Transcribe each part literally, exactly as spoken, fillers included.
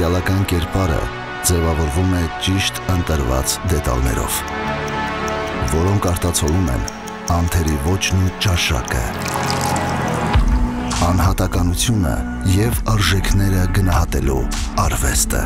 Տվյալական կերպարը ձևավորվում է ճիշտ ընտրված դետալներով, որոնք արտացոլում են անթերի ոճն ու ճաշակը, անհատականությունը և արժեքները գնահատելու արվեստը։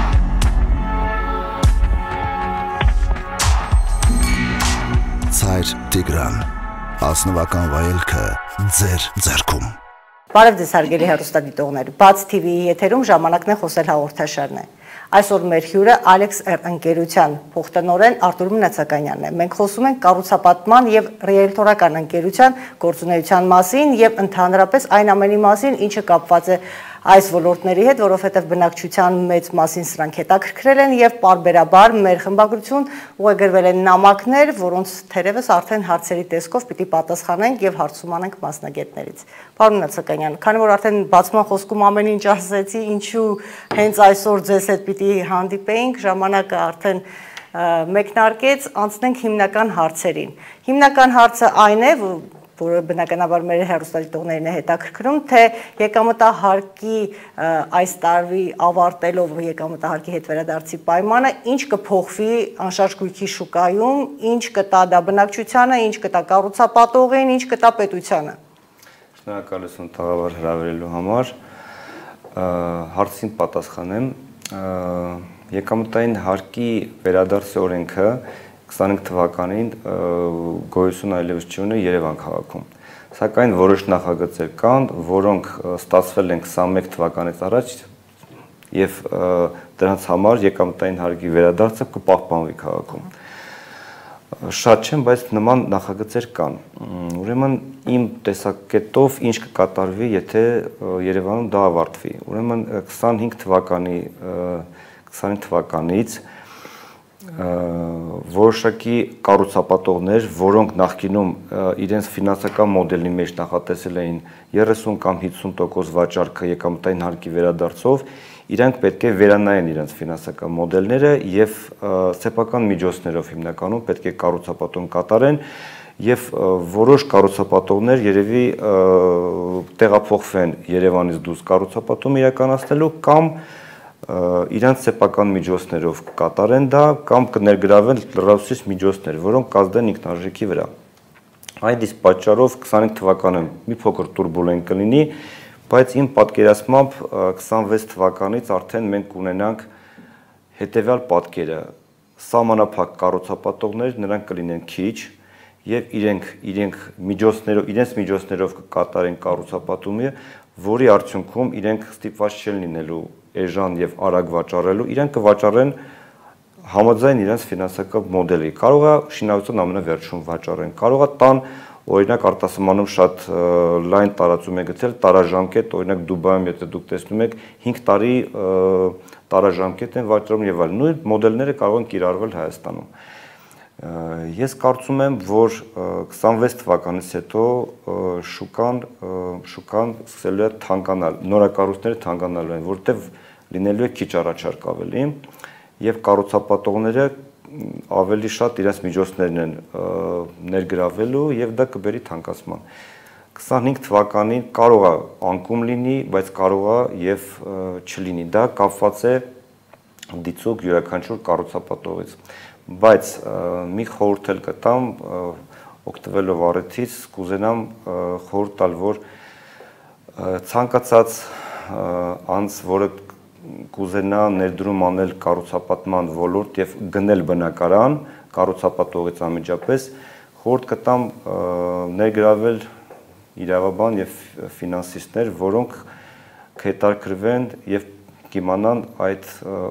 Ցայր Տիգրան, ազնվական վայելքը ձեր ձեռքում։ Բարև ձեզ հարգելի հեռուստադիտողներ, Բաց թի վիի եթերում ժամանակն է խոսել հաղորդաշարն է։ Այսօր մեր հյուրը Alex R ընկերության փոխտնօրեն Արտուր Մնացականյանն է։ Մենք խոսում ենք կառուցապատման եւ ռիելտորական ընկերության գործունեության մասին եւ ընդհանրապես այն ամենի մասին, ինչը կապված է այս ոլորտների հետ, որովհետև բնակչության մեծ մասին սրանք հետաքրքրել են եւ պարբերաբար մեր խմբագրություն ուղեգրվել են նամակներ, որոնց թերևս արդեն հարցերի տեսքով պիտի պատասխանենք եւ հարցում անենք մասնագետներից։ Պարոն Մնացականյան, քանի որ արդեն բացման խոսքում ամեն ինչ ասեցի, ինչու հենց այսօր ձեզ հետ պիտի հանդիպեինք, ժամանակը արդեն մեկնարկեց, անցնենք հիմնական հարցերին։ Հիմնական հարցը այն է, որը բնականաբար մեր հեռուստադիտողներին է հետաքրքրում, թե եկամտահարկի այս տարվի ավարտելով եկամտահարկի հետ վերադարձի պայմանը ինչ կփոխվի անշարժ գույքի շուկայում, ինչ կտա դա բնակչությանը, ինչ կտա կառուցապատողին, ինչ կտա պետությանը։ Շնորհակալություն տաղավար հրավիրելու համար։ Հարցին պատասխանեմ։ Եկամտային հարկի վերադարձի օրենքը քսանհինգ թվականին գոյություն այլևս չունի Երևան քաղաքում։ Սակայն որոշ նախագծեր կան, որոնք ստացվել են քսանմեկ թվականից առաջ եւ դրանց համար եկամտային հարկի վերադարձը կպահպանվի քաղաքում։ Շատ չեմ, բայց նման նախագծեր կան։ Ուրեմն իմ տեսակետով ինչ կկատարվի, եթե Երևանում դա ավարտվի։ Ուրեմն քսանհինգ թվականի քսանհինգ թվականից որոշակի կառուցապատողներ, որոնք նախկինում իրենց ֆինանսական մոդելի մեջ նախատեսել էին երեսուն կամ հինգսուն տոկոս վաճառքը եկամտային հարկի վերադարձով, իրանք պետք է վերանայեն իրենց ֆինանսական մոդելները եւ սեփական միջոցներով հիմնականում պետք է կառուցապատում կատարեն եւ որոշ կառուցապատողներ երևի տեղափոխվեն Երևանից դուրս կառուցապատում իրականացնելու կամ իրանց սեփական միջոցներով կկատարեն դա կամ կներգրավեն լրացուցիչ միջոցներ, որոնք կազդեն ինքնարժեքի վրա։ Այդ իսկ պատճառով քսանհինգ թվականը մի փոքր տուրբուլենտ կլինի, բայց իմ պատկերացմամբ քսանվեց թվականից արդեն մենք կունենանք հետևյալ պատկերը. սահմանափակ կառուցապատողներ, նրանք կլինեն քիչ եւ իրենք իրենք միջոցներով, իրենց միջոցներով կկատարեն կառուցապատումը, որի արդյունքում իրենք ստիպված չեն լինելու էժան եւ արագ վաճառելու, իրենք կվաճառեն համաձայն իրենց ֆինանսական մոդելի։ Կարող է շինարարության ամենավերջում վաճառեն, կարող է տան, օրինակ արտասահմանում շատ լայն տարածում է գտել տարաժամկետ, օրինակ Դուբայում, եթե դուք տեսնում եք, հինգ տարի տարաժամկետ են վաճառում եւ այլն։ Նույն մոդելները կարող են կիրառվել Հայաստանում։ Ես կարծում եմ, որ քսանվեց թվականից հետո շուկան շուկան սկսելու է թանկանալ, նորակառույցները թանկանալու են, որտեղ լինելու է քիչ առաջարկ ավելի եւ կառուցապատողները ավելի շատ իրենց միջոցներն են ներգրավելու եւ դա կբերի թանկացման։ քսանհինգ թվականին կարող է անկում լինի, բայց կարող է եւ չլինի։ Դա կապված է դիցուկ յուրաքանչյուր կառուցապատողից։ Բայց մի խորհուրդ էլ կտամ, օգտվելով առիթից, կուզենամ խորհուրդ տալ, որ ցանկացած անձ, որը կուզենա ներդրում անել կառուցապատման ոլորտ եւ գնել բնակարան կառուցապատողից անմիջապես, խորհուրդ կտամ ներգրավել իրավաբան եւ ֆինանսիստներ, որոնք կհետաքրքրվեն եւ կիմանան այդ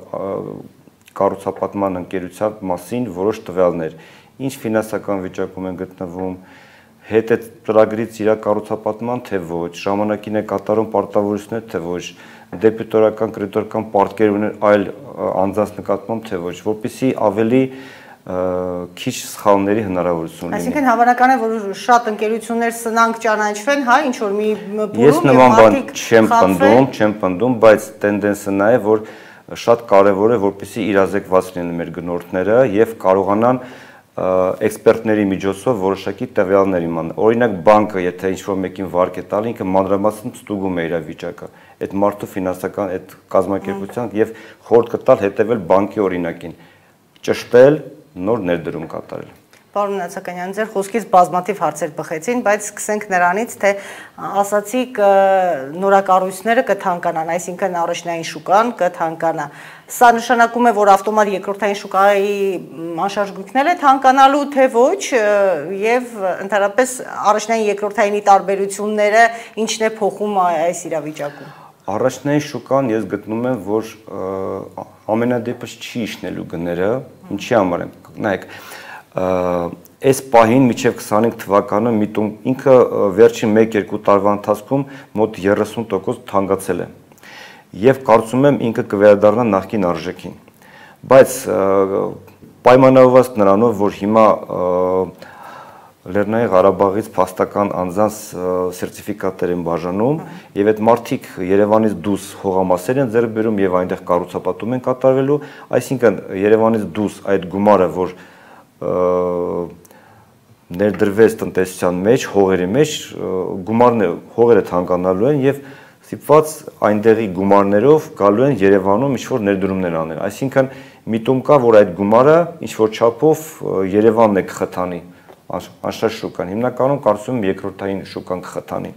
կառուցապատման ընկերության մասին որոշ տվյալներ, ինչ ֆինանսական վիճակում են գտնվում, հետ է ծրագրից իր կառուցապատման, թե ոչ, ժամանակին է կատարում պարտավորություններ, թե ոչ, դեպետորական, կրեդիտորական պարտքեր ունեն այլ անձանց նկատմամբ, թե ոչ, որպեսզի ավելի քիչ սխալների հնարավորություն լինի։ Այսինքն հավանական է, որ շատ ընկերություններ սնանկ ճանաչվեն, հա, ինչ որ մի բուրում Ես նման բան չեմ պնդում, չեմ պնդում, բայց տենդենսը նա է, որ շատ կարևոր է, որպեսզի իրազեկված լինեն մեր գնորդները եւ կարողանան էքսպերտների միջոցով որոշակի տվյալներ իմանալ։ Օրինակ բանկը, եթե ինչ-որ մեկին վարկ է տալի, ինքը մանրամասն ստուգում է իր վիճակը, այդ մարդու ֆինանսական այդ կազմակերպության եւ խորհուրդ կտալ հետեւել բանկի օրինակին, ճշտել, նոր ներդրում կատարել։ Պարոն Նացականյան, ձեր խոսքից բազմաթիվ հարցեր բխեցին, բայց սկսենք նրանից, թե ասացիք նորակառույցները կթանկանան, այսինքն առաջնային շուկան կթանկանա։ Սա նշանակում է, որ ավտոմատ երկրորդային շուկայի անշարժույթները թանկանալու, թե ոչ, եւ ընդհանրապես առաջնային երկրորդայինի տարբերությունները ինչն է փոխում այս իրավիճակում։ Առաջնային շուկան ես գտնում եմ, որ ամենադեպս չի իջնելու գները, ինչի համար են, նայեք, այս պահին միջև քսանհինգ թվականը միտում ինքը վերջին մեկ-երկու տարվա ընթացքում մոտ երեսուն տոկոս թանկացել է եւ կարծում եմ ինքը կվերադառնա նախկին արժեքին, բայց պայմանավորված նրանով, որ հիմա Լեռնային Ղարաբաղից փաստական անձանց սերտիֆիկատներ են բաժանում եւ այդ մարդիկ Երևանից դուրս հողամասեր են ձեռք բերում եւ այնտեղ կառուցապատում են կատարվելու, այսինքն Երևանից դուրս այդ գումարը, որ ներդրվեց տնտեսության մեջ, հողերի մեջ, գումարները, հողերը թանկանալու են եւ ստիպված այնտեղի գումարներով գալու են Երևանում ինչ-որ ներդրումներ անել։ Այսինքն միտում կա, որ այդ գումարը ինչ-որ չափով Երևանն է կխթանի, անշարժ շուկան։ Հիմնականում կարծում եմ երկրորդային շուկան կխթանի։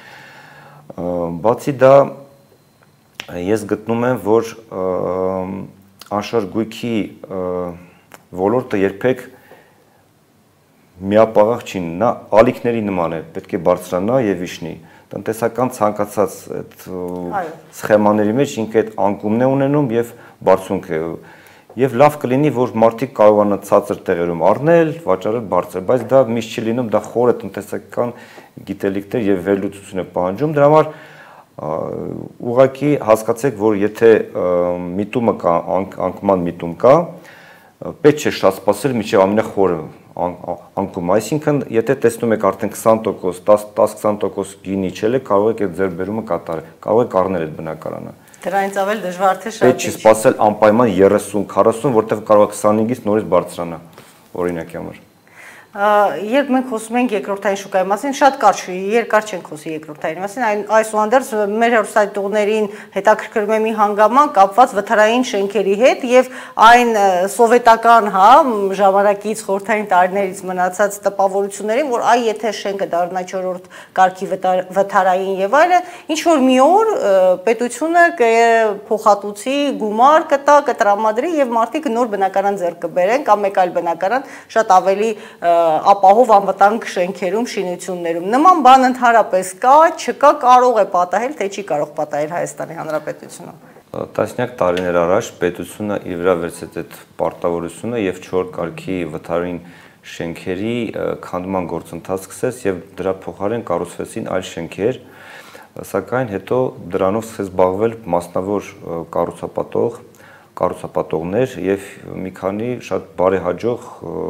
Բացի դա, ես գտնում եմ, որ անշարժ գույքի ոլորտը երբեք միապաղաղ չի, նա ալիքների նման է, պետք է բարձրանա եւ իջնի։ Տնտեսական ցանկացած այդ սխեմաների մեջ ինքը այդ անկումն է ունենում եւ բարձունք է։ Եվ լավ կլինի, որ մարդիկ կարողանան ցածր տեղերում առնել, վաճառել բարձր, բայց դա միշտ չի լինում, դա խորը տնտեսական գիտելիքներ եւ վերլուծություն է պահանջում։ Դրա համար ուղղակի հասկացեք, որ եթե միտումը կա, անկման միտում կա, պետք չէ շատ սպասել, մինչև ամենախորը անկում, այսինքն եթե տեսնում եք արդեն քսան տոկոս, տասը-քսան տոկոս գինի իջել է, կարող եք այդ ձեռքբերումը կատարել, կարող եք առնել այդ բնակարանը։ Դրանից ավել դժվար թե շատ Պետք չի սպասել անպայման երեսուն-քառասուն, որտեղ կարող է քսանհինգից նորից բարձրանա, օրինակի համար։ Երբ մենք խոսում ենք երկրորդային շուկայի մասին, շատ կարճ, երկար չենք խոսի երկրորդային մասին, այսուհանդերձ մեր հեռուստադիտողներին հետաքրքրում է մի հանգաման կապված վթարային շենքերի հետ եւ այն սովետական, հա, ժամանակից խորհրդային տարիներից մնացած տպավորություններին, որ այ եթե շենքը դառնա չորրորդ կարգի վթարային եւ այլը, ինչ որ մի օր պետությունը փոխհատուցի գումար կտա, կտրամադրի եւ մարդիկ նոր բնակարան ձեռք կբերեն կամ մեկ այլ բնակարան շատ ավելի ապահով անվտանգ շենքերում, շինություններում։ Նման բան ընդհանրապես կա, չկա, կարող է պատահել, թե չի կարող պատահել Հայաստանի Հանրապետությունում։ Տասնյակ տարիներ առաջ պետությունը իր վրա վերցրեց այդ պարտավորությունը եւ չորրորդ կարգի վթարային շենքերի քանդման գործընթաց սկսեց եւ դրա փոխարեն կառուցվեցին այլ շենքեր, սակայն հետո դրանով սկսեց զբաղվել մասնավոր կառուցապատող, կառուցապատողներ եւ մի քանի շատ բարեհաջող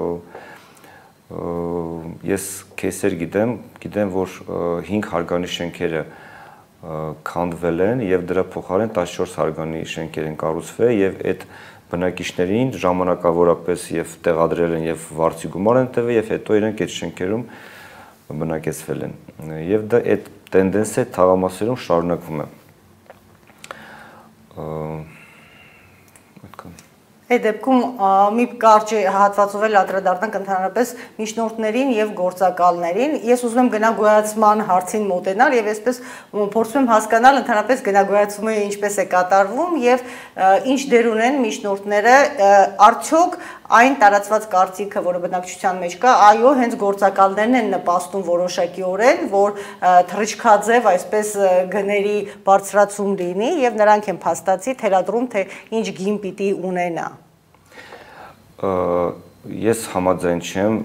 ես քեսեր գիտեմ, գիտեմ, որ հինգ հարգանի շենքերը քանդվել են եւ դրա փոխարեն տասնչորս հարգանի շենքեր են կառուցվել եւ այդ բնակիչներին ժամանակավորապես եւ տեղադրել են եւ վարձի գումար են տվել եւ հետո իրենք այդ շենքերում բնակեցվել են եւ դա այդ տենդենսը թաղամասերում շարունակվում է։ Այդ դեպքում մի կարճ հատվածով էլ անդրադառնանք ընդհանրապես միջնորդներին եւ գործակալներին։ Ես ուզում եմ գնագոյացման հարցին մոտենալ եւ այսպես փորձում եմ հասկանալ ընդհանրապես գնագոյացումը ինչպես է կատարվում եւ ինչ դեր ունեն միջնորդները, արդյոք այն տարածված կարծիքը, որը բնակչության մեջ կա, այո, հենց գործակալներն են նպաստում որոշակիորեն, որ թռիչքաձև այսպես գների բարձրացում լինի եւ նրանք են փաստացի թելադրում, թե ինչ գին պիտի ունենա։ Ես համաձայն չեմ,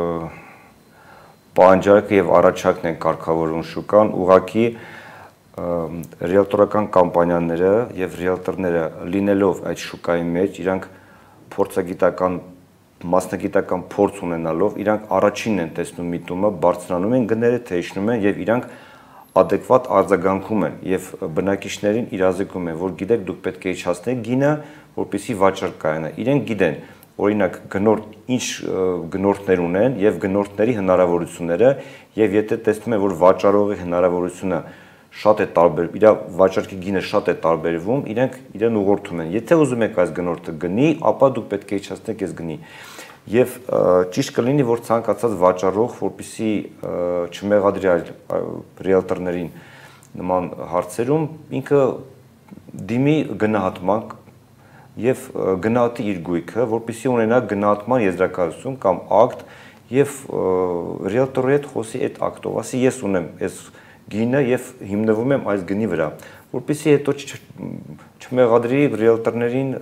պահանջարկը եւ առաջարկն են կարգավորում շուկան, ուղղակի ռիելտորական կամպանիաները եւ ռիելտորները լինելով այդ շուկայի մեջ, իրանք փորձագիտական, մասնագիտական փորձ ունենալով, իրանք առաջինն են տեսնում միտումը, բարձրանում են գները, թե իջնում են եւ իրանք adekvat արձագանքում են եւ բնակիչներին իրազեկում են, որ գիտեք դուք պետք է իջացնեք գինը, որպեսզի վաճառք կայանա։ Իրենք գիտեն, օրինակ գնորդ ինչ գնորդներ ունեն եւ գնորդների հնարավորությունները եւ եթե տեսնում են որ վաճառողի հնարավորությունը շատ է տարբեր, իր վաճառքի գինը շատ է տարբերվում, իրենք իրեն ուղղորդում են։ Եթե ուզում եք այս գնորդը գնի, ապա դուք պետք է իջացնեք այս գնի։ Եվ ճիշտ կլինի, որ ցանկացած վաճառող, որպեսզի չմեղադրի այլ ռիելտորներին նման հարցերում, ինքը դիմի գնահատման եւ գնահատի իր գույքը, որպեսզի ունենա գնահատման եզրակացություն կամ ակտ եւ ռիելտորի հետ խոսի այդ ակտով, ասի ես ունեմ այս գինը եւ հիմնվում եմ այս գնի վրա, որպեսզի հետո չմեղադրի ռիելտորներին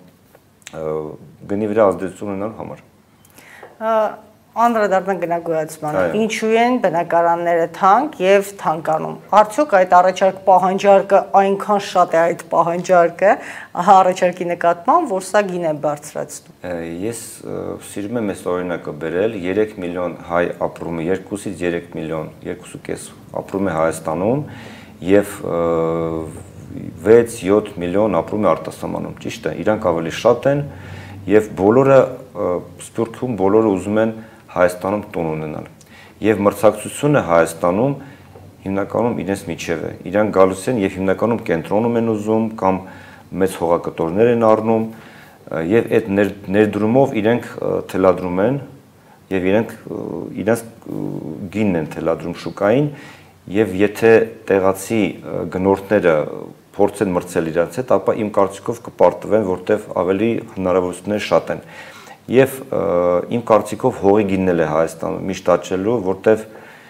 գնի վրա ազդեցություն ունենալու համար։ Անդրադառնանք գնագույացմանը, ինչու են բնակարանները թանկ եւ թանկանում։ Արդյոք այդ առաջարկ պահանջարկը այնքան շատ է այդ պահանջարկը առաջարկի նկատմամբ, որ սա գին է բարձրացնում։ Ես սիրում եմ այս օրինակը բերել, երեք միլիոն հայ ապրում է, երկուսից երեք միլիոն, երկուսու կես ապրում է Հայաստանում եւ վեց յոթ միլիոն ապրում է արտասահմանում, ճիշտ է, իրանք ավելի շատ են եւ բոլորը Սփյուռքում բոլորը ուզում են Հայաստանում տուն ունենալ եւ մրցակցությունը Հայաստանում հիմնականում իրենց միջև է, իրանք գալուց են եւ հիմնականում կենտրոնում են ուզում կամ մեծ հողակտորներ են առնում եւ այդ ներդրումով իրենք թելադրում են եւ իրենք իրենց գինն են թելադրում շուկային եւ եթե տեղացի գնորդները փորձեն մրցել իրաց հետ, ապա իմ կարծիքով կպարտվեն, որտեվ ավելի հնարավորություններ շատ են։ Եվ իմ կարծիքով հողի գինն է Հայաստանում միշտ աճելու, որտեվ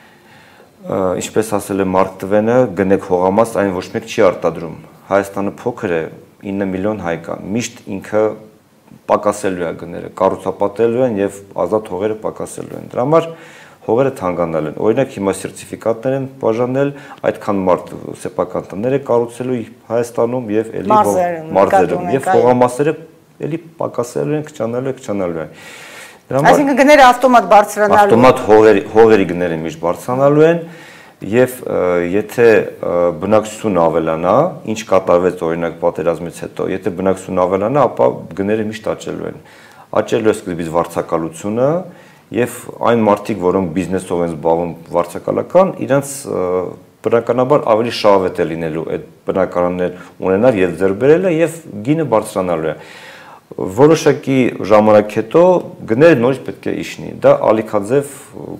ինչպես ասել է Մարկ Տվենը, գնեք հողամաս, այն ոչ մեկ չի արտադրում։ Հայաստանը փոքր է, ինը միլիոն հայ կա, միշտ ինքը պակասելու է գները, կառուցապատելու են եւ ազատ հողերը պակասելու են։ Դրա համար հողերը թանկանալ են։ Օրինակ հիմա սերտիֆիկատներ են բաժանել, այդքան մարդ սեփական տներ է կառուցելու Հայաստանում եւ էլի մարզերում եւ հողամասերը էլի պակասելու են, քչանալու են, քչանալու են։ Այսինքն գները ավտոմատ բարձրանալու են։ Ավտոմատ հողերի հողերի գները միշտ բարձրանալու են եւ եթե բնակչությունը ավելանա, ինչ կատարվեց օրինակ պատերազմից հետո, եթե բնակչությունը ավելանա, ապա գները միշտ աճելու են։ Աճելու է սկզբից վարձակալությունը եւ այն մարդիկ, որոնք բիզնեսով են զբաղվում վարձակալական, իրենց բնականաբար ավելի շահավետ է լինելու այդ բնակարաններ ունենալ եւ ձեռք բերելը եւ գինը բարձրանալու է։ Որոշակի ժամանակ հետո գները նորից պետք է իջնի։ Դա ալիքաձև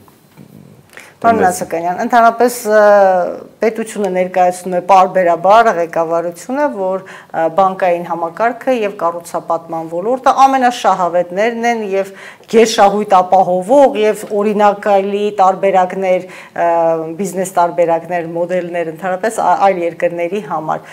Պարոն Նասականյան, ընդհանրապես պետությունը ներկայացնում է պարբերաբար ղեկավարությունը, որ բանկային համակարգը եւ կառուցապատման ոլորտը ամենաշահավետներն են եւ գերշահույթ ապահովող եւ օրինակալի տարբերակներ, բիզնես տարբերակներ, մոդելներ ընդհանրապես այլ երկրների համար։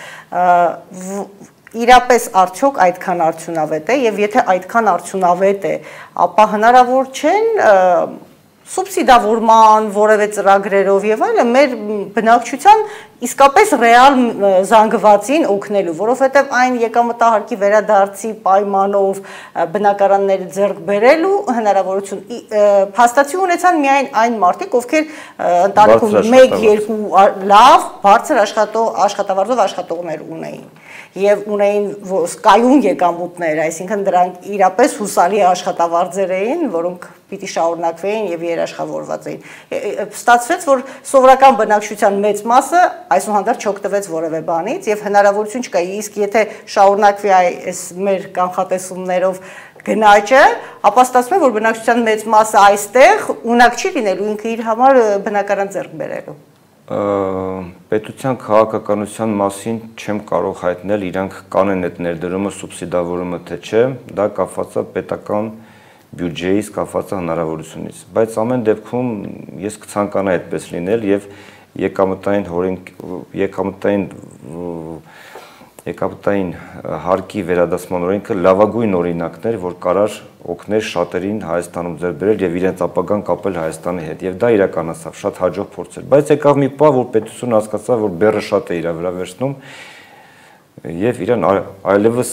Իրապես արդյոք այդքան արդյունավետ է եւ եթե այդքան արդյունավետ է, ապա հնարավոր չեն սուբսիդավորման, որևէ ծրագրերով եւ այլն մեր բնակչության իսկապես ռեալ զանգվածին օգնելու, որովհետեւ այն եկամտահարկի վերադարձի պայմանով բնակարանները ձեռք բերելու հնարավորություն փաստացի ունեցան միայն այն մարդիկ, ովքեր ընտանիքում մեկ երկու լավ, բարձր աշխատավարձով աշխատողներ ունեին եւ ունեին կայուն եկամուտներ, այսինքն դրանք իրապես հուսալի աշխատավարձեր էին, որոնք պիտի շարունակվեին եւ երաշխավորված էին։ Ստացվեց, որ սովորական բնակչության մեծ մասը այսուհանդերձ չօգտվեց որևէ բանից եւ հնարավորություն չկա, իսկ եթե շարունակվի այս մեր կանխատեսումներով գնաճը, ապա ստացվում է, որ բնակչության մեծ մասը այստեղ ունակ չի լինելու ինքը իր համար բնակարան ձեռք բերելու։ Պետության քաղաքականության մասին չեմ կարող հայտնել, իրանք կանեն այդ ներդրումը, սուբսիդավորումը թե չէ, դա կապված է պետական բյուջեից, կապված է հնարավորությունից, բայց ամեն դեպքում ես կցանկանայի այդպես լինել եւ եկամտային օրենք եկամտային եկամտային հարկի վերադասման օրենքը լավագույն օրինակն էր, որ կարար օգներ շատերին Հայաստանում ձեռք բերել եւ իրենց ապագան կապել Հայաստանի հետ եւ դա իրականացավ, շատ հաջող փորձ էր, բայց եկավ մի պահ, որ պետությունը հասկացավ, որ բեռը շատ է իր վրա վերցնում եւ իրան այլևս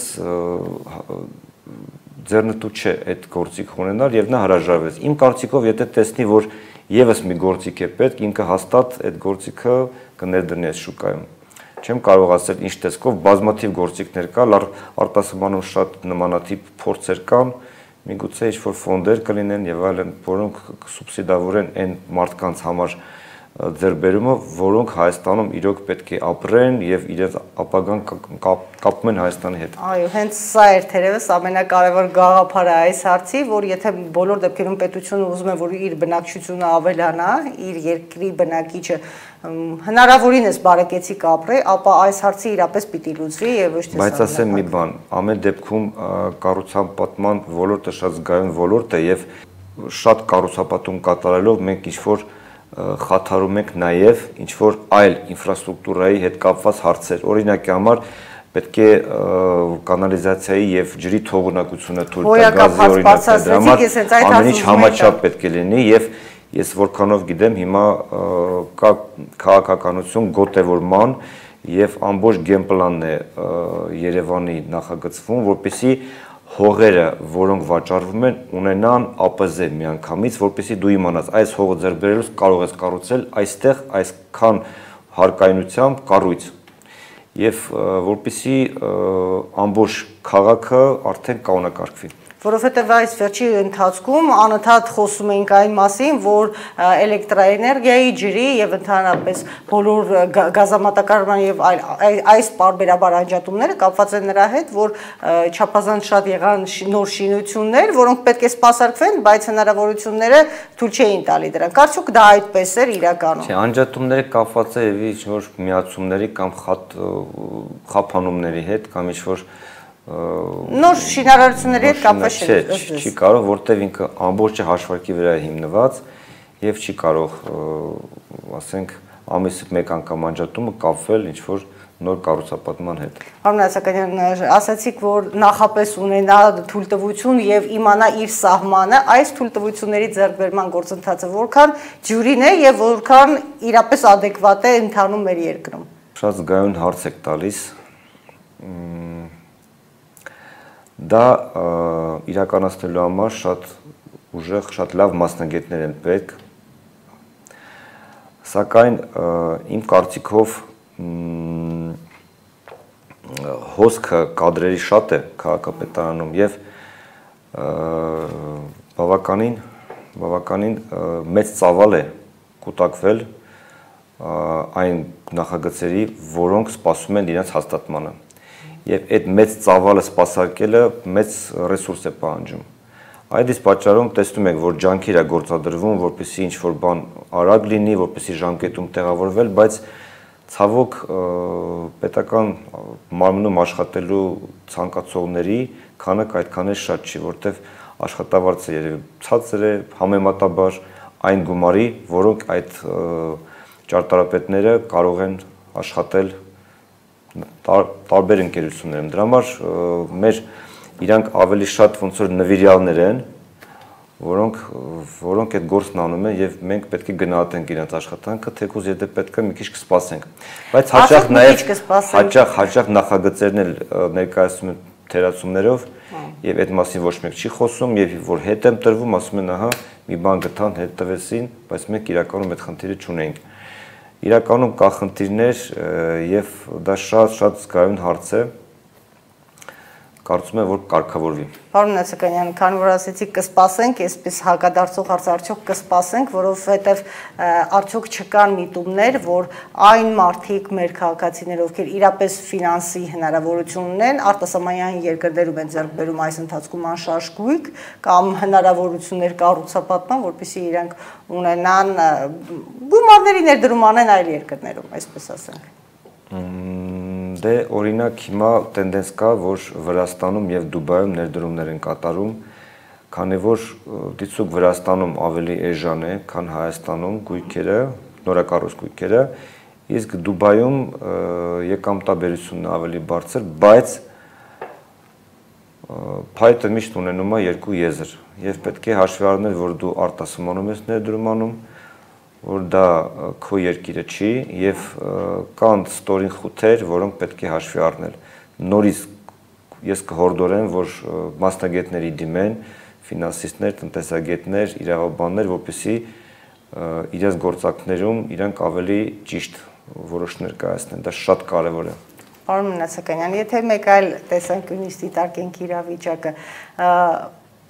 ձեռնտու չէ այդ գործիք ունենալ եւ նա հրաժարվեց։ Իմ կարծիքով, եթե տեսնի, որ եւս մի գործիք է պետք, ինքը հաստատ այդ գործիքը կներդրի այս շուկայում։ Չեմ կարող ասել ինչ տեսքով, բազմաթիվ գործիքներ կա, արտասահմանում շատ նմանատիպ փորձեր կան միգուցե ինչ-որ ֆոնդեր կլինեն եւ այլն, որոնք կսուբսիդավորեն այն մարդկանց համար ձեռբերումը, որոնք Հայաստանում իրոք պետք է ապրեն եւ իրենց ապագան կապում են Հայաստանի հետ։ Այո, հենց սա էր թերևս ամենակարևոր գաղափարը այս հարցի, որ եթե բոլոր դեպքերում պետությունը ուզում է, որ իր բնակչությունը ավելանա, իր երկրի բնակիչը հնարավորինս բարեկեցիկ ապրի, ապա այս հարցը իրապես պիտի լուծվի եւ ոչ թե։ Բայց ասեմ մի բան, ամեն դեպքում կառուցապատման ոլորտը շատ զգայուն ոլորտ է եւ շատ կառուցապատում կատարելով մենք ինչ-որ խաթարում ենք նաև ինչ-որ այլ ինֆրաստրուկտուրայի հետ կապված հարցեր։ Օրինակի համար պետք է կանալիզացիայի եւ ջրի թողունակությունը թույլ տա, գազի օրինակը, դրա համար ամեն ինչ համաչափ պետք է լինի եւ ես որքանով գիտեմ հիմա կա քաղաքականություն գոտեվորման եւ ամբողջ գեմպլանն է Երևանի նախագծվում, որպեսզի հողերը, որոնք վաճառվում են, ունենան ա պը զե միանգամից, որպեսզի դու իմանաս, այս հողը ձեռք բերելուց կարող ես կառուցել այստեղ այսքան հարկայնությամբ կառույց եւ որպեսզի ամբողջ քաղաքը արդեն կանոնակարգվի։ Որովհետև այս վերջի ընթացքում անընդհատ խոսում էինք այն մասին, որ էլեկտրաէներգիայի, ջրի եւ ընդհանրապես բոլոր գազամատակարարման եւ այս պարբերաբար անջատումները կապված են նրա հետ, որ չափազանց շատ եղան նոր շինություններ, որոնք պետք է սպասարկվեն, բայց հնարավորությունները թույլ չէին տալի դրանք։ Արդյոք դա այդպես էր իրականում։ Չէ, անջատումները կապված է եւ ինչ-որ միացումների կամ խափանումների հետ կամ ինչ-որ նոր շինարարությունների հետ կապված չէ, չի կարող, որտեղ ինքը ամբողջը հաշվարկի վրա է հիմնված եւ չի կարող, ասենք, ամիսը մեկ անգամ անջատումը կապվել ինչ-որ նոր կառուցապատման հետ։ Պարոն Ասականյան, ասացիք, որ նախապես ունենա թույլտվություն եւ իմանա իր սահմանը, այս թույլտվությունների ձեռքբերման գործընթացը որքան դյուրին է եւ որքան իրապես adekvat է ընթանում մեր երկրում։ Շատ զգայուն հարց եք տալիս։ Դա իրականացնելու համար շատ ուժեղ, շատ լավ մասնագետներ են պետք, սակայն իմ կարծիքով հոսքը կադրերի շատ է քաղաքապետարանում եւ բավականին բավականին մեծ ծավալ է կուտակվել այն նախագծերի, որոնք սպասում են իրենց հաստատմանը։ Եվ այդ մեծ ծավալը սպասարկելը մեծ ռեսուրս է պահանջում։ Այդ իսկ պատճառով տեսնում եք, որ ջանքեր է գործադրվում, որպեսզի ինչ-որ բան արագ լինի, որպեսզի ժամկետում տեղավորվել, բայց ցավոք պետական մարմնում աշխատելու ցանկացողների քանակը այդքան էլ շատ չի, որտեղ աշխատավարձը երևի ցածր է համեմատաբար այն գումարի, որոնք այդ ճարտարապետները կարող են աշխատել տարբեր ընկերություններում։ Դրա համար մեր իրանք ավելի շատ ոնց որ նվիրյալներ են, որոնք որոնք այդ գործն անում են եւ մենք պետք է գնահատենք իրենց աշխատանքը, թեկուզ եթե պետք է մի քիչ կսպասենք։ Բայց հաճախ նաեւ հաճախ հաճախ նախագծերն էլ ներկայացում են թերացումներով եւ այդ մասին ոչ մեկ չի խոսում եւ որ հետ եմ տրվում, ասում են, ահա, մի բան գտան, հետ տվեցին, բայց մենք իրականում այդ խնդիրը չունենք։ Իրականում կա խնդիրներ եւ դա շատ շատ զգայուն հարց է, կարծում եմ, որ կարգավորվի։ Պարոն Ասականյան, քանի որ ասեցիք կսպասենք, այսպես հակադարձող հարց արդյոք կսպասենք, որովհետև արդյոք չկան միտումներ, որ այն մարդիկ մեր քաղաքացիներ, ովքեր իրապես ֆինանսի հնարավորություն ունեն, արտասահմանյան երկրներում են ձեռք բերում այս ընթացքում անշարժ գույք կամ հնարավորություններ կառուցապատման, որպեսզի իրանք ունենան գումարների ներդրում անեն այլ երկրներում, այսպես ասենք։ Դե օրինակ հիմա տենդենս կա, որ Վրաստանում եւ Դուբայում ներդրումներ են կատարում, քանի որ դիցուք Վրաստանում ավելի էժան է, քան Հայաստանում գույքերը, նորակառույց գույքերը, իսկ Դուբայում եկամտաբերությունն ավելի բարձր, բայց փայտը միշտ ունենում է երկու եզր եւ պետք է հաշվի առնել, որ դու արտասահմանում ես ներդրում անում, որ դա քո երկիրը չի եւ կան ստորին խութեր, որոնք պետք է հաշվի առնել։ Նորից ես կհորդորեմ, որ մասնագետների դիմեն, ֆինանսիստներ, տնտեսագետներ, իրավաբաններ, որպեսզի իրենց գործակներում իրանք ավելի ճիշտ որոշումներ կայացնեն։ Դա շատ կարեւոր է։ Պարոն Ասականյան, եթե մեկ այլ տեսանկյունից դիտարկենք իրավիճակը,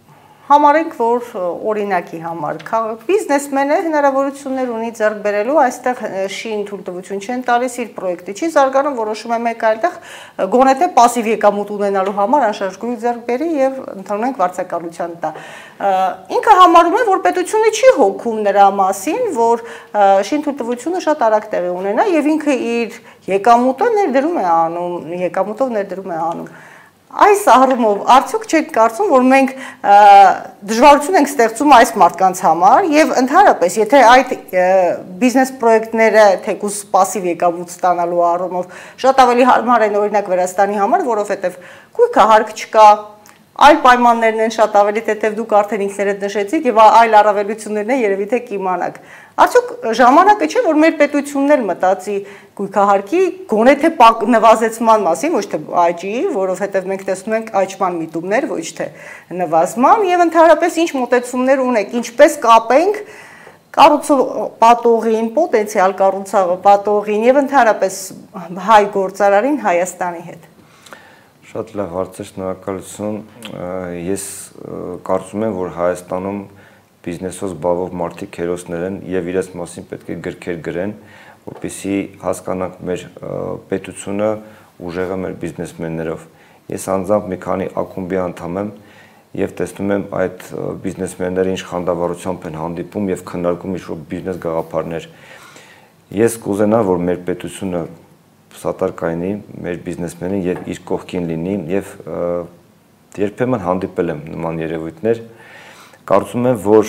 Համարենք, որ օրինակի համար բիզնեսմենը հնարավորություններ ունի ձեռք բերելու, այստեղ շին թույլտվություն չեն տալիս, իր պրոյեկտը չի զարգանում, որոշում է մեկ այլտեղ գոնե թե պասիվ եկամուտ ունենալու համար անշարժ գույք ձեռք բերի եւ ընդհանրենք վարձակալության տա։ Ինքը համարում է, որ պետությունը չի հոգում նրա մասին, որ շին թույլտվությունը շատ արագ տեղի ունենա եւ ինքը իր եկամուտը ներդրում է անում, եկամուտով ներդրում է անում։ Այս առումով արդյոք չեք կարծում, որ մենք դժվարություն ենք ստեղծում այս մարդկանց համար եւ ընդհանրապես, եթե այդ բիզնես պրոյեկտները թեկուզ պասիվ եկամուտ ստանալու առումով շատ ավելի հարմար են օրինակ Վրաստանի համար, որովհետեւ գույքը հարկ չկա, այլ պայմաններն են շատ ավելի թեթև դուք արդեն ինքներդ նշեցիք եւ այլ առավելություններն են երևի թե կիմանաք։ Արդյոք ժամանակը չէ, որ մեր պետությունն էլ մտածի գույքահարկի գոնե թե նվազեցման մասին, ոչ թե աճի, որովհետեւ մենք տեսնում ենք աճման միտումներ, ոչ թե նվազման եւ ընդհանրապես ինչ մոտեցումներ ունեք, ինչպես կապենք կառուցապատողին, պոտենցիալ կառուցապատողին եւ ընդհանրապես հայ գործարարին Հայաստանի հետ։ Շատ լավ հարց է, շնորհակալություն։ Ես կարծում եմ, որ Հայաստանում բիզնեսով զբաղվող մարդիկ հերոսներ են եւ իրենց մասին պետք է գրքեր գրեն, որպեսզի հասկանանք մեր պետությունը ուժեղ է մեր բիզնեսմեններով։ Ես անձամբ մի քանի ակումբի անդամ եմ եւ տեսնում եմ այդ բիզնեսմենները ինչ խանդավառությամբ են հանդիպում եւ քննարկում ինչ-որ բիզնես գաղափարներ։ Ես կուզենամ, որ մեր պետությունը սատարկայինի, մեր բիզնեսմենին եւ իր կողքին լինի եւ երբեմն հանդիպել եմ նման երևույթներ։ Կարծում եմ, որ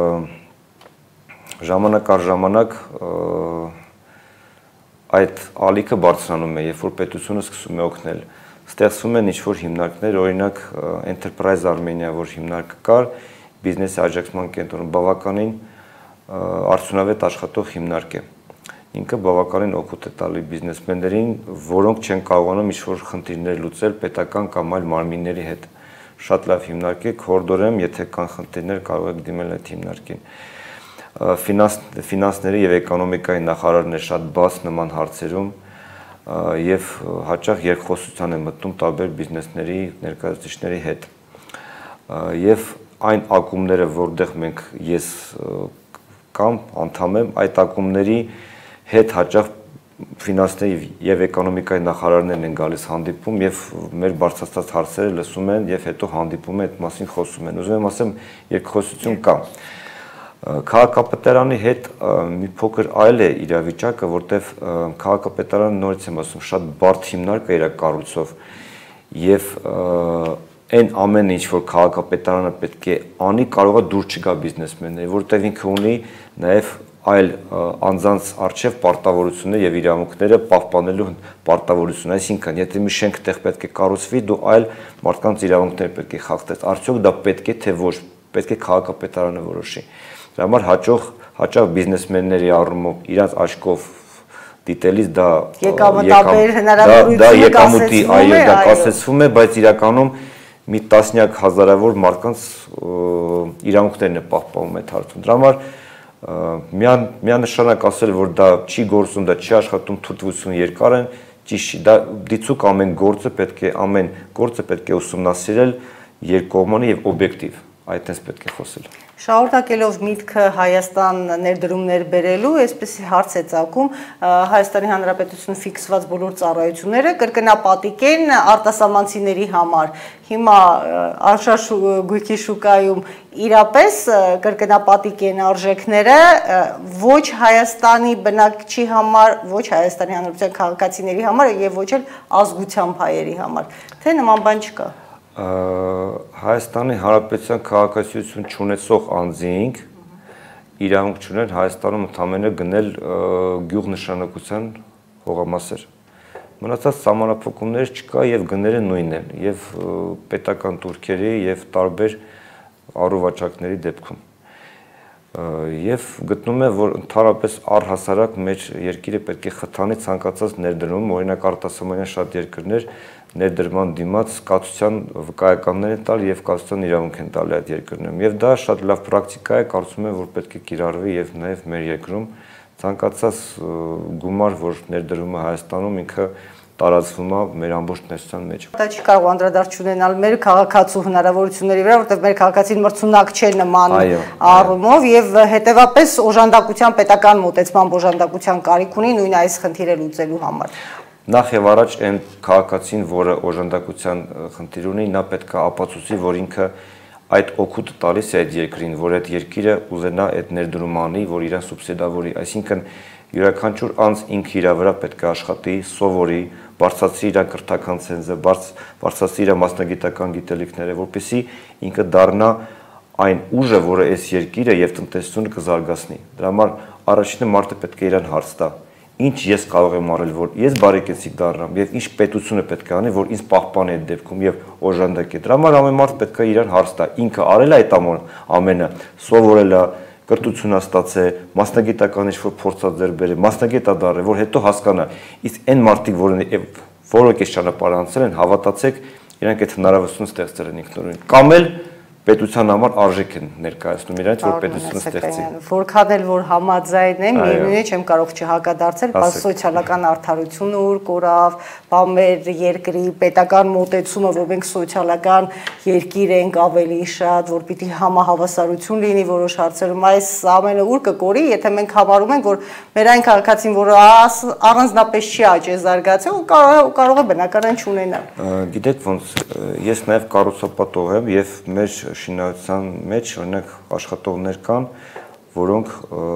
ժամանակ առ ժամանակ այդ ալիքը բարձրանում է, երբ որ պետությունը սկսում է օգնել։ Ստեղծվում են ինչ-որ հիմնարկներ, օրինակ Enterprise Armenia, որ հիմնարկը կար, բիզնեսի աջակցման կենտրոն բավականին արդյունավետ աշխատող հիմնարկ է։ Ինքը բավականին օգուտ է տալի բիզնեսմեններին, որոնք չեն կարողանում ինչ-որ խնդիրներ լուծել պետական կամ այլ մարմինների հետ։ Շատ լավ հիմնարկ է, քորդորեմ, եթե կան խնդիրներ, կարող եք դիմել այդ հիմնարկին։ Ֆինանսների եւ էկոնոմիկայի նախարարն է շատ բաց նման հարցերում եւ հաճախ երկխոսության է մտնում տարբեր բիզնեսների ներկայացուցիչների հետ։ Եվ այն ակումբները, որտեղ մենք ես կամ անդամ եմ, այդ ակումբների հետ հաճախ ֆինանսների եւ էկոնոմիկայի նախարարներն են գալիս հանդիպում եւ մեր բարձրացած հարցերը լսում են եւ հետո հանդիպում են այդ մասին խոսում են։ Ուզում եմ ասեմ, երկխոսություն կա։ Քաղաքապետարանի հետ մի փոքր այլ է իրավիճակը, որտեվ քաղաքապետարանը նորից եմ ասում, շատ բարդ հիմնարկ է իր կառույցով եւ այն ամենը, ինչ որ քաղաքապետարանը պետք է անի, կարող է դուր չգա բիզնեսմենների, որտեվ ինքը ունի նաեւ այլ անձանց արժև պարտավորություններ եւ իրավունքները պահպանելու պարտավորություն, այսինքն եթե մի շենք տեղ պետք է կառուցվի, դու այլ մարդկանց իրավունքներ պետք է խախտես, արդյոք դա պետք է թե ոչ, պետք է քաղաքապետարանը որոշի։ Դրա համար հաջող հաճախ բիզնեսմենների առումով իրաց աչքով դիտելիս դա եկամտաբեր հնարավորությունը դա եկամուտի այո դա կասեցվում է, բայց իրականում մի տասնյակ հազարավոր մարդկանց իրավունքներն է պահպանում այդ հարցում։ Դրա համար միանշանակ ասել, որ դա չի գործում, դա չի աշխատում, թույլտվություն երկար են, ճիշտ չի, դա դիցուկ ամեն գործը պետք է ամեն գործը պետք է ուսումնասիրել երկկողմանի եւ օբյեկտիվ, այդտենց պետք է խոսել։ Շարունակելով միտքը Հայաստան ներդրումներ բերելու, այսպեսի հարց է ծագում Հայաստանի Հանրապետություն ֆիքսված բոլոր ծառայությունները կրկնապատիկ են արտասահմանցիների համար։ Հիմա անշարժ գույքի շուկայում իրապես կրկնապատիկ են արժեքները ոչ Հայաստանի բնակչի համար, ոչ Հայաստանի Հանրապետության քաղաքացիների համար եւ ոչ էլ ազգությամբ հայերի համար, թե նման բան չկա։ Հայաստանի Հանրապետության քաղաքացիություն չունեցող անձինք իրավունք չունեն Հայաստանում ընդամենը գնել գյուղնշանակության հողամասեր։ Մնացած սահմանափակումներ չկա եւ գները նույնն են եւ պետական турքերի եւ տարբեր առողջակների դեպքում։ Եվ գտնում եմ, որ ընդհանրապես առհասարակ մեր երկիրը պետք է խթանի ցանկացած ներդրում, օրինակ արտասահմանյան շատ երկրներ ներդրման դիմաց կացության վկայականներ են տալ եւ կացության իրավունք են տալի այդ երկրներում։ Եվ դա շատ լավ պրակտիկա է, կարծում եմ, որ պետք է կիրառվի եւ նաեւ մեր երկրում ցանկացած գումար, որ ներդրումը Հայաստանում ինքը տարածվում է մեր ամբողջ տնտեսության մեջ։ Դա չի կարող անդրադարձ ունենալ մեր քաղաքացու հնարավորությունների վրա, որտեղ մեր քաղաքացին մրցունակ չէ նման առումով եւ հետեւապես օժանդակության պետական մոտեցման օժանդակության կարիք ունի նույն այս խնդիրը լուծելու համար։ Նախ եւ առաջ այն քաղաքացին, որը օժանդակության խնդիր ունի, նա պետք է ապացուցի, որ ինքը այդ օգուտը տալիս է այդ երկրին, որ այդ երկիրը ուզենա այդ ներդրում անի, որ իրեն սուբսիդավորի, այսինքն յուրաքանչյուր անձ ինքը իր վրա պետք է աշխատի, սովորի, բարձրացնի իր կրթական ցենզը, բարձրացնի իր մասնագիտական գիտելիքները, որպեսզի ինքը դառնա այն ուժը, որը այս երկիրը եւ տնտեսությունը կզարգացնի։ Դրա համար առաջինը մարդը պետք է իրան հարց տա. Ինչ ես կարող եմ արել, որ ես բարեկեցիկ դառնամ եւ ինչ պետությունը պետք է անի, որ ինձ պահպանի այդ դեպքում եւ օժանդակի։ Դրա համար ամեն մարդ պետք է իրան հարց տա. ինքը արել է այդ ամենը, սովորել է, կրթություն ստացել, մասնագիտական ինչ-որ փորձ ձեռք բերել, մասնագետ դառել, որ հետո հասկանա։ Իսկ այն մարդիկ, որոնք որոնք այս ճանապարհը անցել են, հավատացեք, իրանք այդ հնարավորությունը ստեղծել են ինքնուրույն։ Կամ էլ պետության համար արժեք են ներկայացնում իրենց, որ պետությունը ստեղծի։ Որքան էլ որ համաձայն եմ, միևնույն է չեմ կարող չհակադարձել, բայց սոցիալական արդարությունը ուր կորավ, բան մեր երկրի պետական մոտեցումը, որ մենք սոցիալական երկիր ենք ավելի շատ, որ պիտի համահավասարություն լինի որոշ հարցերում, այս ամենը ուր կկորի, եթե մենք համարում ենք, որ մեր այն քաղաքացին, որը առանձնապես չի աճել զարգացել, կարող է բնականon չունենալ։ Գիտեք ոնց, ես նաև կառուցապատող եմ եւ մեր շինարարության մեջ օրինակ աշխատողներ կան, որոնք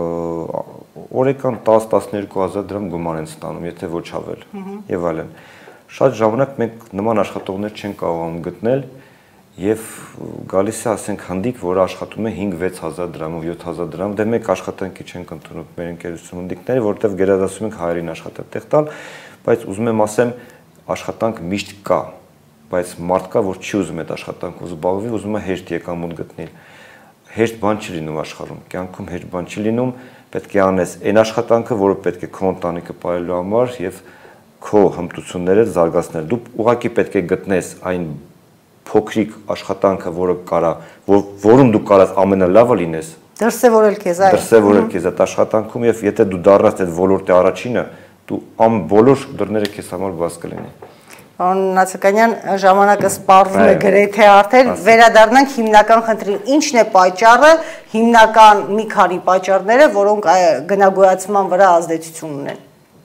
օրական տասը տասներկու հազար դրամ գումար են ստանում, եթե ոչ ավել եւ այլն։ Շատ ժամանակ մենք նման աշխատողներ չեն կարողանում գտնել եւ գալիս է, ասենք, հնդիկ, որը աշխատում է հինգ-վեց հազար դրամով, յոթ հազար դրամ, դե մեկ աշխատանքի չենք ընդունում մեր ընկերությունում հնդիկները, որովհետեւ գերադասում ենք հայերին աշխատատեղ տալ, բայց ուզում եմ ասեմ, աշխատանք միշտ կա, բայց մարդ կա, որ չի ուզում այդ աշխատանքով զբաղվի, ուզում է հեշտ եկամուտ գտնել։ Հեշտ բան չի լինում աշխարհում, կյանքում հեշտ բան չի լինում, պետք է անես այն աշխատանքը, որը պետք է քո ընտանիքը պահելու համար եւ քո հմտությունները զարգացնել։ Դու ուղղակի պետք է գտնես այն փոքրիկ աշխատանքը, որը կարա, որում դու կարաս ամենալավը լինես։ Դրսևորել քեզ, այո։ Դրսևորել քեզ այդ աշխատանքում եւ եթե դու դառնաս այդ ոլորտի առաջինը, դու ամ բոլոր դռները քեզ համար բաց կլինի։ Պարոն Նացականյան, ժամանակը սպառվում է գրեթե արդեն, վերադառնանք հիմնական խնդրին, ինչն է պատճառը, հիմնական մի քանի պատճառները, որոնք գնագոյացման վրա ազդեցություն ունեն։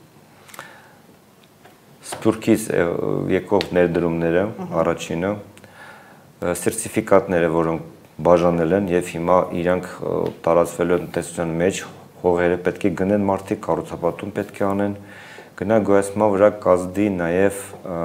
Սփյուռքից եկող ներդրումները, առաջինը, սերտիֆիկատները, որոնք բաժանել են եւ հիմա իրանք տարածվելու են տնտեսության մեջ, հողերը պետք է գնեն մարդիկ, կառուցապատում պետք է անեն, գնագոյացման վրա կազդի նաև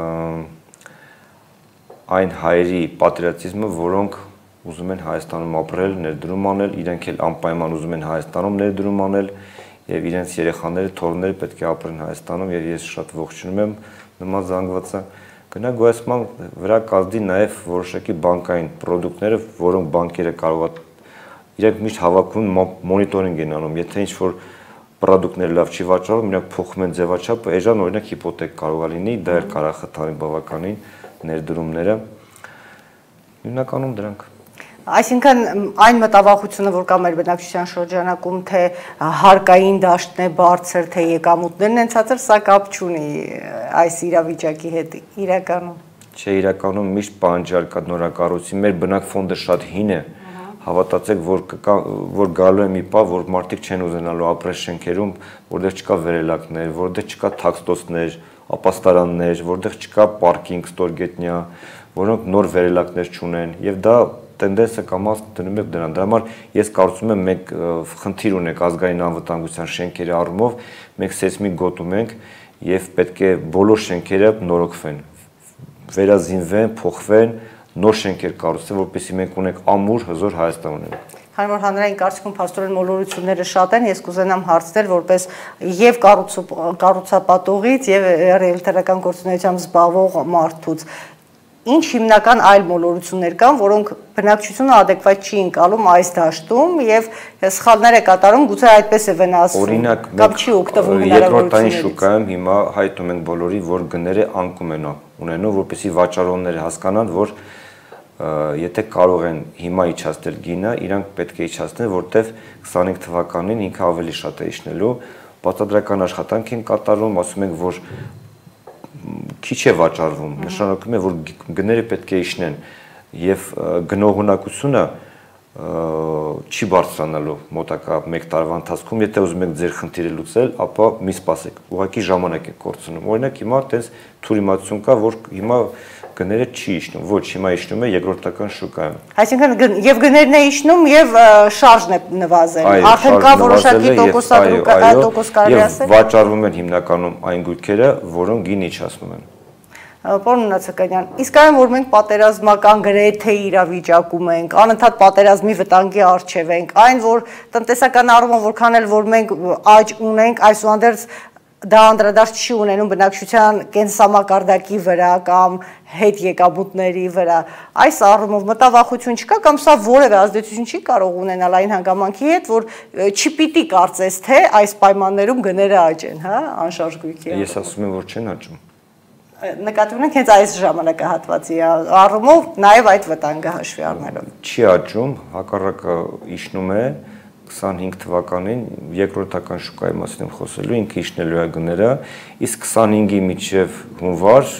այն հայերի պատրիոտիզմը, որոնք ուզում են Հայաստանում ապրել, ներդրում անել, իրենք էլ անպայման ուզում են Հայաստանում ներդրում անել եւ իրենց երեխաները, թոռները պետք է ապրեն Հայաստանում եւ ես շատ ողջունում եմ նման զանգվածը։ Գնագոյացման վրա կազդի նաև որոշակի բանկային պրոդուկտները, որոնք բանկերը կարող է իրենք միշտ հավաքում մոնիտորինգ են անում, եթե ինչ-որ պրոդուկտները լավ չի վաճառում, իրանք փոխում են ձևաչափը, էժան օրինակ հիպոթեք կարող է լինի, դա էլ կարող է խթանի բավականին ներդրումները։ Հիմնականում դրանք։ Այսինքն այն մտավախությունը, որ կա մեր բնակչության շրջանակում, թե հարկային դաշտն է բարձր, թե եկամուտներն են ցածր, սա կապ չունի այս իրավիճակի հետ իրականում։ Չէ, իրականում միշտ պահանջարկ կա նորակառույցի, մեր բնակ ֆոնդը շատ հին է, հավատացեք, որ որ գալու է մի պահ, որ մարդիկ չեն ուզենալու ապրել շենքերում, որտեղ չկա վերելակներ, որտեղ չկա թաքստոցներ, ապաստարաններ, որտեղ չկա պարկինգ, ստորգետնյա, որոնք նոր վերելակներ չունեն, եւ դա տենդենսը կամաց դնում է դրան։ Դրա համար ես կարծում եմ մենք խնդիր ունենք ազգային անվտանգության շենքերի առումով, մենք սեյսմիկ գոտում ենք եւ պետք է բոլոր շենքերը նորոգվեն, վերազինվեն, փոխվեն, նոր շենքեր կառուցեն, որպեսզի մենք ունենք ամուր հզոր Հայաստան ունենանք։ Քանի որ հանրային կարծիքում փաստորեն մոլորությունները շատ են, ես կուզենամ հարցնել որպես եւ կառուցապատողից եւ ռիելտորական գործունեությամբ զբաղվող մարդուց, ինչ հիմնական այլ մոլորություններ կան, որոնք բնակչությունը adekvat չի ընկալում այս դաշտում եւ սխալներ է կատարում, գուցե այդպես է վնասվում, կամ չի օգտվում հնարավորություններից։ Երկրորդային շուկայում հիմա հայտնում ենք բոլորի, որ գները անկում են ունենում, որպեսզի վաճառողները հասկանան, որ եթե կարող են հիմա իջացնել գինը, իրանք պետք է իջացնեն, որտեվ քսանհինգ թվականին ինքը ավելի շատ է իջնելու, բացատրական աշխատանք են կատարում, ասում ենք, որ քիչ է վաճառվում, նշանակում է, որ գները պետք է իջնեն եւ գնողունակությունը չի բարձրանալու մոտակա մեկ տարվա ընթացքում, եթե ուզում եք ձեր խնդիրը լուծել, ապա մի սպասեք, ուղղակի ժամանակ եք կորցնում։ Օրինակ հիմա տես թուրիմացություն կա, որ հիմա գները չի իջնում, ոչ, հիմա իջնում է երկրորդական շուկայում։ Այսինքն եւ գներն է իջնում եւ շարժն է նվազել։ Արդեն կա որոշակի տոկոս կարելի ասել։ Եվ վաճառվում են հիմնականում այն գույքերը, որոնք գին իջացնում են։ Պարոն Նացականյան, իսկ այն որ մենք պատերազմական գրեթե իրավիճակում ենք, անընդհատ պատերազմի վտանգի առջև ենք, այն որ տնտեսական առումով որքան էլ որ մենք աճ ունենք, այսուհանդերձ դա անդրադարձ չի ունենում բնակչության կենսամակարդակի վրա կամ հետ եկամուտների վրա, այս առումով մտավախություն չկա կամ սա որևէ ազդեցություն չի կարող ունենալ այն հանգամանքի հետ, որ չպիտի կարծես թե այս պայմաններում գները աճեն, հա, անշարժ գույքի։ Ես ասում եմ, որ չեն աճում։ Նկատի ունենք հենց այս ժամանակահատվածի առումով նաև այդ վտանգը հաշվի առնելով։ Չի աճում, հակառակը իջնում է քսանհինգ թվականին երկրորդական շուկայի մասին եմ խոսելու, ինքը իջնելու է գները, իսկ քսանհինգի մինչև հունվար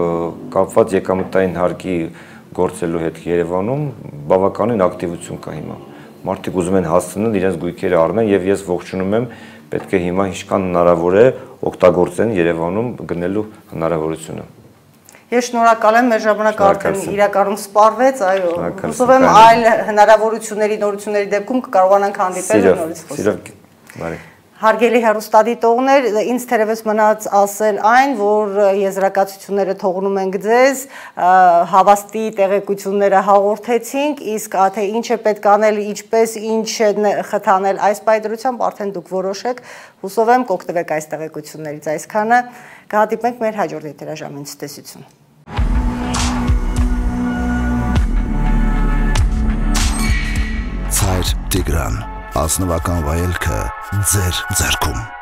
կապված եկամտային հարկի գործելու հետ Երևանում բավականին ակտիվություն կա հիմա։ Մարդիկ ուզում են հասցնել իրենց գույքերը առնեն եւ ես ողջունում եմ, պետք է հիմա ինչքան հնարավոր է օգտագործեն Երևանում գնելու հնարավորությունը։ Ես շնորհակալ եմ, մեր ժամանակը արդեն իրականում սպառվեց, այո, հուսով եմ այլ հնարավորությունների, նորությունների դեպքում կկարողանանք հանդիպել ու նորից խոսել։ Հարգելի հեռուստադիտողներ, ինձ թերևս մնաց ասել այն, որ եզրակացությունները թողնում ենք ձեզ, հավաստի տեղեկությունները հաղորդեցինք, իսկ թե ինչ է պետք անել, ինչպես, ինչ է խթանել այս պայծրությամբ, արդեն դուք որոշեք, հուսով եմ կօգտվեք այս տեղեկություններից այսքանը, կհանդիպենք մեր հաջորդ եթերաժամին, ցտեսություն։ Ցայր Տիգրան, ազնվական վայելքը ձեր ձեռքում։